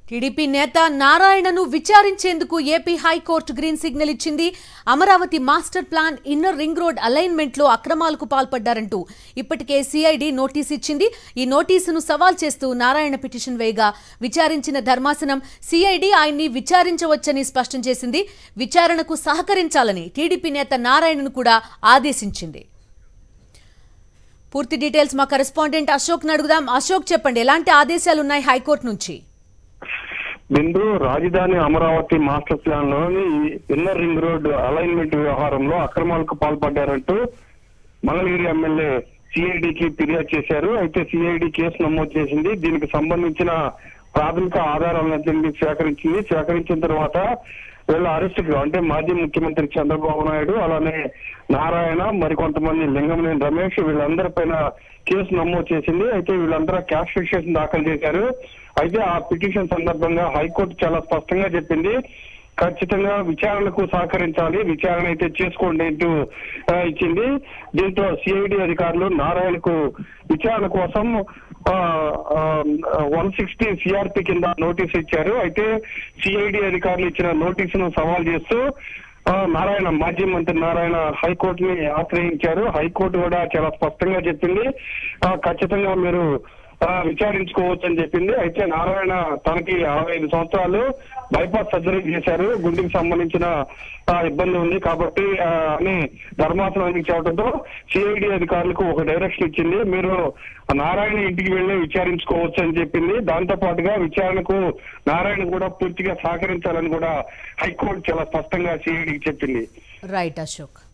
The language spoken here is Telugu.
టీడీపీ నేత నారాయణను విచారించేందుకు ఏపీ హైకోర్టు గ్రీన్ సిగ్నల్ ఇచ్చింది. Amaravati master plan inner ring road alignment లో అక్రమాలకు పాల్పడ్డారంటూ ఇప్పటికే సిఐడి నోటీస్ ఇచ్చింది. ఈ నోటీసును సవాల్ చేస్తూ నారాయణ పిటిషన్ వేయగా విచారించిన ధర్మాసనం సిఐడి ఆయన్ని విచారించవచ్చని స్పష్టం చేసింది. విచారణకు సహకరించాలని టీడీపీ నేత నారాయణను కూడా ఆదేశించింది. పూర్తి డీటెయిల్స్ మా కరెస్పాండెంట్ అశోక్ అడుగుదాం. అశోక్, చెప్పండి, ఎలాంటి ఆదేశాలు ఉన్నాయి హైకోర్టు నుంచి? బిందు రాజధాని అమరావతి మాస్టర్ ప్లాన్ లోని ఇన్నర్ రింగ్ రోడ్ అలైన్మెంట్ వ్యవహారంలో అక్రమాలకు పాల్పడ్డారంటూ మంగళగిరి ఎమ్మెల్యే సిఐడికి ఫిర్యాదు చేశారు. అయితే సిఐడి కేసు నమోదు చేసింది. దీనికి సంబంధించిన ప్రాథమిక ఆధారాలన్నింటినీ సేకరించిన తర్వాత వీళ్ళ అరెస్టుకు అంటే మాజీ ముఖ్యమంత్రి చంద్రబాబు నాయుడు, అలానే నారాయణ, మరికొంతమంది లింగంనేని రమేష్ వీళ్ళందరిపైన కేసు నమోదు చేసింది. అయితే వీళ్ళందరూ క్యాష్ పిటిషన్ దాఖలు చేశారు. అయితే ఆ పిటిషన్ సందర్భంగా హైకోర్టు చాలా స్పష్టంగా చెప్పింది, ఖచ్చితంగా విచారణకు సహకరించాలి, విచారణ అయితే చేసుకోండి అంటూ ఇచ్చింది. దీంతో సిఐడి అధికారులు నారాయణకు విచారణ కోసం 160 సిఆర్పి కింద నోటీసు ఇచ్చారు. అయితే సిఐడి అధికారులు ఇచ్చిన నోటీసును సవాల్ చేస్తూ మాజీ మంత్రి నారాయణ హైకోర్టుని ఆశ్రయించారు. హైకోర్టు కూడా చాలా స్పష్టంగా చెప్పింది, ఖచ్చితంగా మీరు విచారించుకోవచ్చు అని చెప్పింది. అయితే నారాయణ తనకి 65 సంవత్సరాలు బైపాస్ సర్జరీ చేశారు, గుండెకి సంబంధించిన ఇబ్బంది ఉంది కాబట్టి అని ధర్మాసనానికి చెప్పడంతో సిఐడి అధికారులకు ఒక డైరెక్షన్ ఇచ్చింది, మీరు నారాయణ ఇంటికి వెళ్ళి విచారించుకోవచ్చు అని చెప్పింది. దాంతో పాటుగా విచారణకు నారాయణ కూడా పూర్తిగా సహకరించాలని కూడా హైకోర్టు చాలా స్పష్టంగా సిఐడికి చెప్పింది. రైట్ అశోక్.